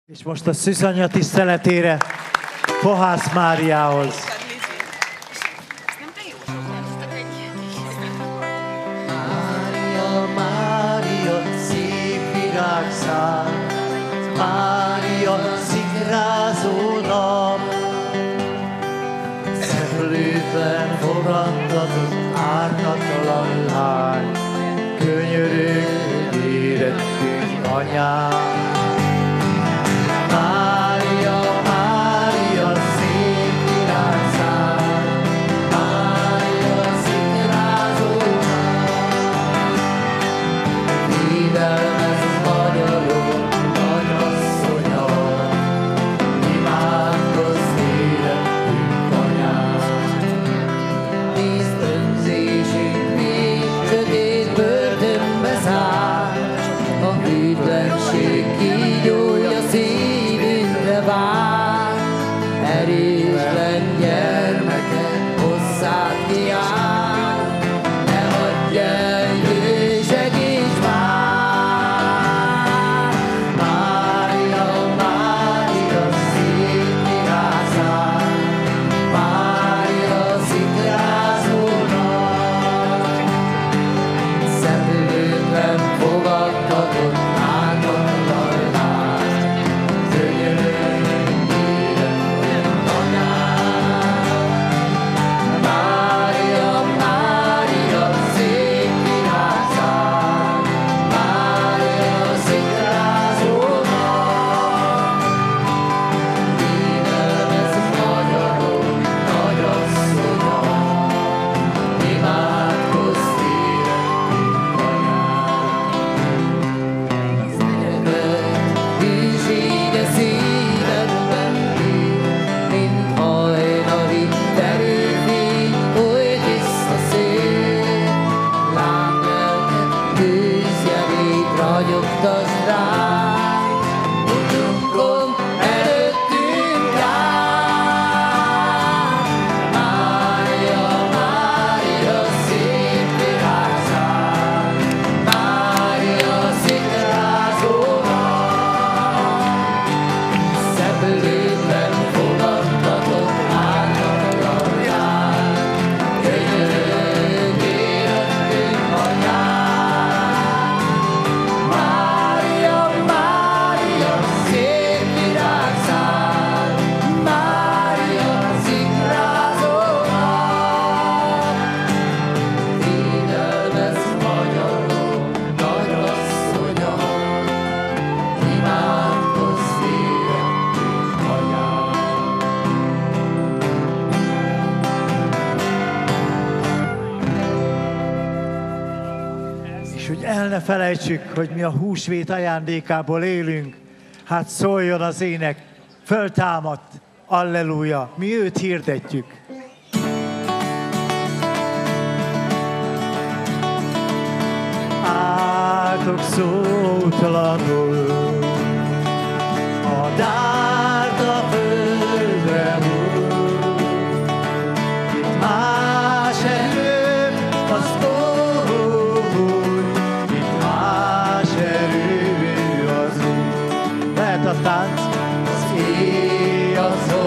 És most a szűzanya tiszteletére Fohász Máriához. Mária, Mária, szép virágszál, Mária, szikrázó nap, szeplőtlen fogantatott ártatlan lány, könyörög érettünk anyám. Mária, Mária, szép virágszál, Mária, szikrázó nap, védelmez magyarok nagyasszonya, imádkozz érettünk anyám. Nézd, önzésünk még sötét börtönbe zár, a hűtlenség kígyója szívünkre vár, erőtlen gyermeket hozzád kiáll, ne hagyj el, jöjj, segíts már! Mária, Mária, szép virágszál, Mária, szikrázó nap, szeplőtlen fogadtatott ártatlan lány, könyörög érettünk anyám. Mária, Mária, szép virágszál, Mária, szikrázó nap, védelmez magyarok nagyasszonya, imádkozz érettünk anyám. Szeretet hűsége szívedben él, mint hajnali terőfény, oly tiszta szél. Lámlelket tűzjelét ragyogtasd ránk, utunkon előttünk áll. Mária, Mária, szép virágszál, Mária, szikrázó nap, szeplőtlen fogadtatott ártatlan lány, könyörög érettünk anyám. Mária, Mária, szép virágszál, Mária, szikrázó nap, védelmez magyarok nagyasszonya, imádkozz érettünk anyám. És hogy el ne felejtsük, hogy mi a húsvét ajándékából élünk, hát szóljon az ének, föltámadt, alleluja, mi őt hirdetjük. Álltok szótlanul, a dárt a földre hull, itt más erő az Úr, itt más erő az Úr. Lehet a tánc, Az éj az